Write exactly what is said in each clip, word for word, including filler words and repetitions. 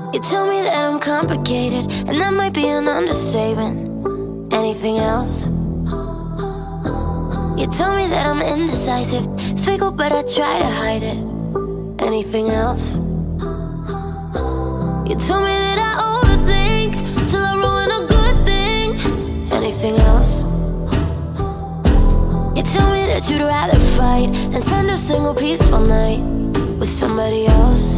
You tell me that I'm complicated, and that might be an understatement. Anything else? You tell me that I'm indecisive, fickle, but I try to hide it. Anything else? You tell me that I overthink till I ruin a good thing. Anything else? You tell me that you'd rather fight than spend a single peaceful night with somebody else.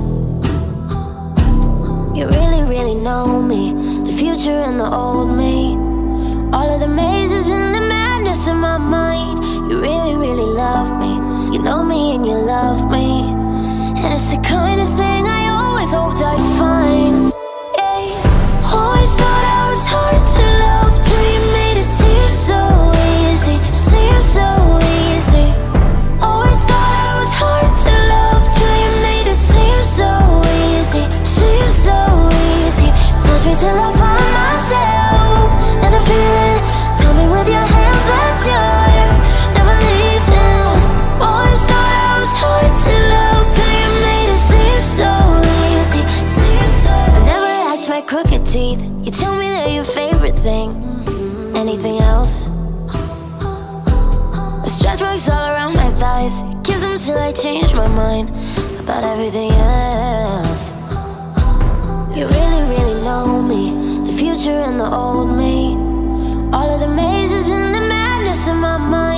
You really, really know me, the future and the old me, all of the mazes and the madness in my mind. You really, really love me, you know me and you love me, and it's the kind of thing I always hoped I'd find. Yeah. Always thought I was hard to love till you made it seem so easy, seem so easy. Always thought I was hard to love till you made it seem so easy, seem so easy. Touch me till I find myself and I feel it. Tell me with your hands that you're never leaving. Always thought I was hard to love till you made it seem so easy, seem so easy. I never asked my crooked teeth, you tell me they're your favorite thing. Anything else? Stretch marks all around my thighs, kiss them till I change my mind about everything else. You really, really know me, the future and the old me, all of the mazes and the madness in my mind.